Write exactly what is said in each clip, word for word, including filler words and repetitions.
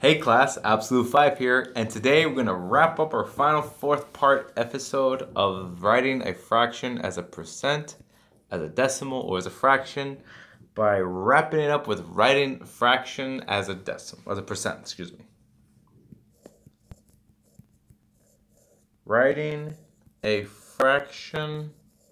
Hey class, Absolute five here, and today we're going to wrap up our final fourth part episode of writing a fraction as a percent, as a decimal, or as a fraction by wrapping it up with writing a fraction as a decimal, as a percent, excuse me. Writing a fraction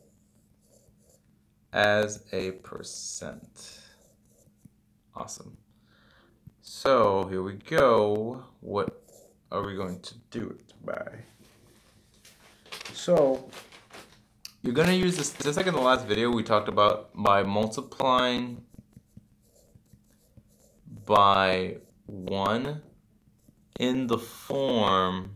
as a percent. Awesome. So here we go. What are we going to do it by? So you're going to use this, just like in the last video we talked about, by multiplying by one in the form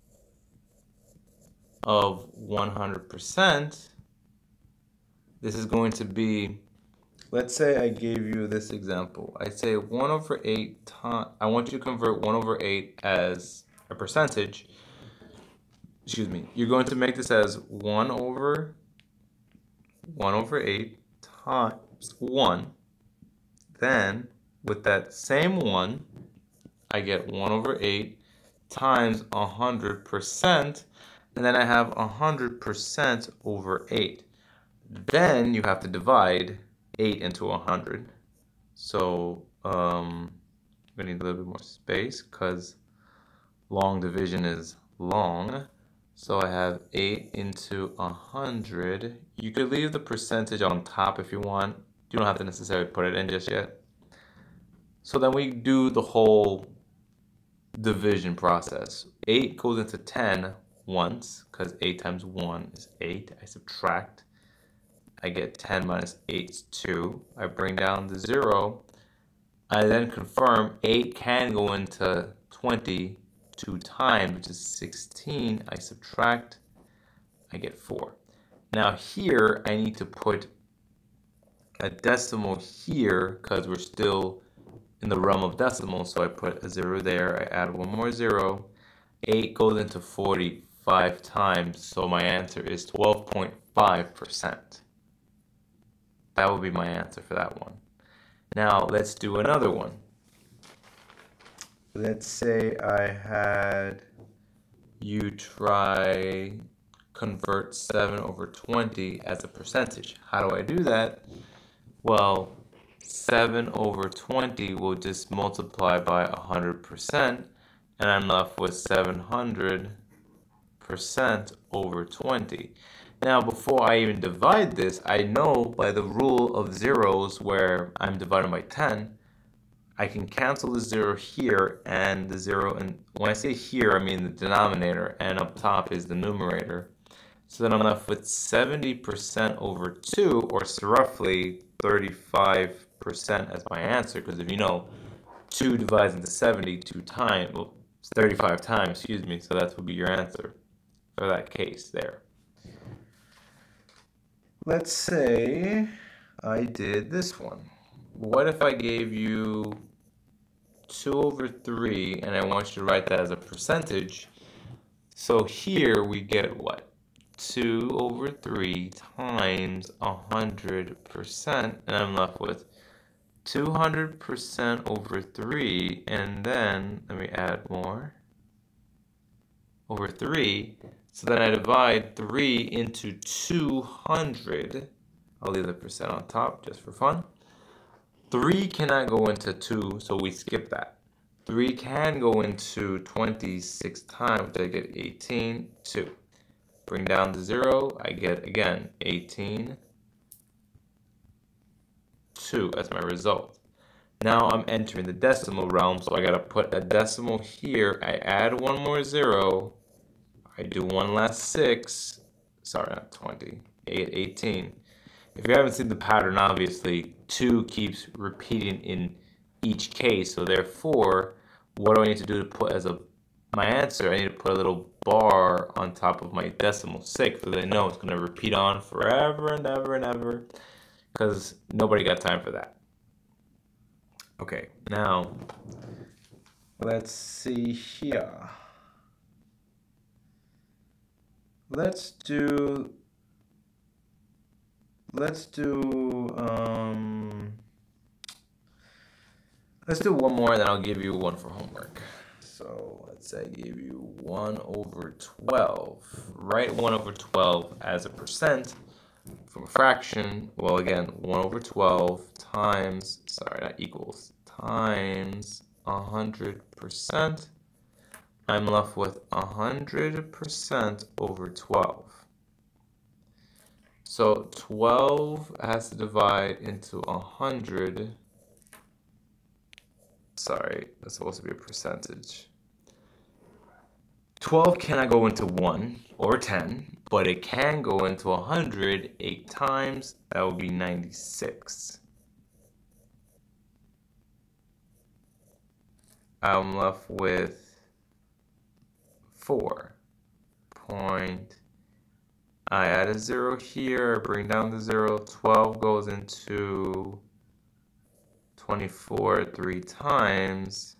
of one hundred percent. This is going to be, let's say I gave you this example. I say one over eight times, I want you to convert one over eight as a percentage. Excuse me. You're going to make this as one over one over eight times one. Then, with that same one, I get one over eight times one hundred percent. And then I have one hundred percent over eight. Then you have to divide eight into one hundred. So um, we need a little bit more space because long division is long. So I have eight into one hundred. You could leave the percentage on top if you want. You don't have to necessarily put it in just yet. So then we do the whole division process. eight goes into ten once because eight times one is eight. I subtract. I get ten minus eight is two. I bring down the zero. I then confirm eight can go into twenty two times, which is sixteen. I subtract. I get four. Now here, I need to put a decimal here because we're still in the realm of decimals. So I put a zero there. I add one more zero. eight goes into forty-five times. So my answer is twelve point five percent. That would be my answer for that one. Now let's do another one. Let's say I had you try convert seven over twenty as a percentage. How do I do that? Well, seven over twenty will just multiply by one hundred percent, and I'm left with seven hundred percent over twenty. Now, before I even divide this, I know by the rule of zeros where I'm dividing by ten, I can cancel the zero here and the zero, and when I say here, I mean the denominator, and up top is the numerator. So then I'm left with seventy percent over two, or roughly thirty-five percent as my answer, because if you know, two divides into seventy two times, well, it's thirty-five times, excuse me, so that would be your answer for that case there. Let's say I did this one. What if I gave you two over three and I want you to write that as a percentage? So here we get what? two over three times one hundred percent, and I'm left with two hundred percent over three, and then let me add more over three. So then I divide three into two hundred. I'll leave the percent on top just for fun. three cannot go into two, so we skip that. three can go into twenty-six times, I get eighteen, two. Bring down the zero, I get, again, eighteen, two as my result. Now I'm entering the decimal realm, so I gotta put a decimal here. I add one more zero. I do one last six, sorry, not twenty, eight, eighteen. If you haven't seen the pattern, obviously, two keeps repeating in each case, so therefore, what do I need to do to put as a my answer? I need to put a little bar on top of my decimal six, so they know it's going to repeat on forever and ever and ever, because nobody got time for that. Okay, now, let's see here. Let's do, let's do, um, Let's do one more and then I'll give you one for homework. So let's say I give you one over twelve. Write one over twelve as a percent from a fraction. Well, again, one over twelve times, sorry, not equals, times one hundred percent. I'm left with one hundred percent over twelve. So twelve has to divide into one hundred. Sorry, that's supposed to be a percentage. twelve cannot go into one or ten, but it can go into one hundred eight times. That would be ninety-six. I'm left with four point. I add a zero here, bring down the zero. twelve goes into twenty-four three times.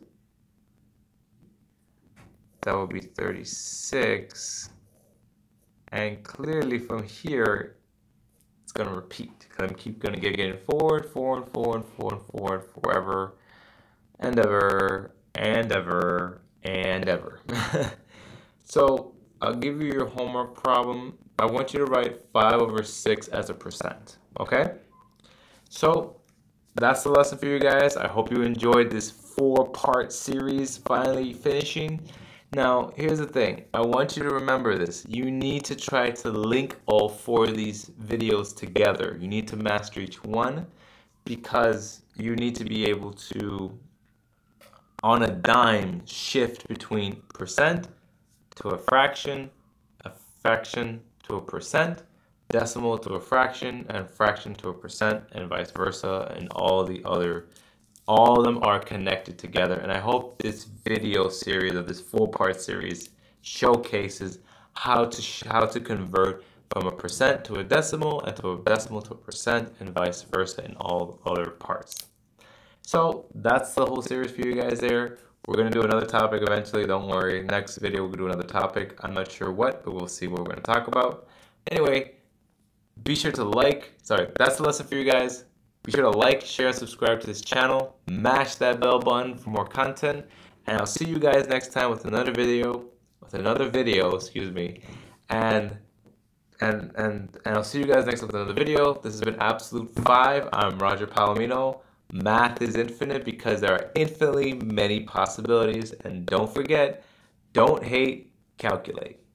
That would be thirty-six. And clearly from here, it's going to repeat. Because I'm keep going to get getting forward, forward, forward, forward, forward, forever, and ever, and ever, and ever. So I'll give you your homework problem. I want you to write five over six as a percent, okay? So that's the lesson for you guys. I hope you enjoyed this four-part series finally finishing. Now, here's the thing. I want you to remember this. You need to try to link all four of these videos together. You need to master each one because you need to be able to, on a dime, shift between percent to a fraction, a fraction to a percent, decimal to a fraction, and fraction to a percent, and vice versa, and all the other, all of them are connected together. And I hope this video series of this four-part series showcases how to sh how to convert from a percent to a decimal, and to a decimal to a percent, and vice versa in all other parts. So that's the whole series for you guys there. We're going to do another topic eventually, don't worry. Next video, we'll do another topic. I'm not sure what, but we'll see what we're going to talk about. Anyway, be sure to like, sorry, that's the lesson for you guys. Be sure to like, share, and subscribe to this channel. Mash that bell button for more content. And I'll see you guys next time with another video, with another video, excuse me. And, and, and, and I'll see you guys next with another video. This has been Absolute five. I'm Roger Palomino. Math is infinite because there are infinitely many possibilities. And don't forget, don't hate, calculate.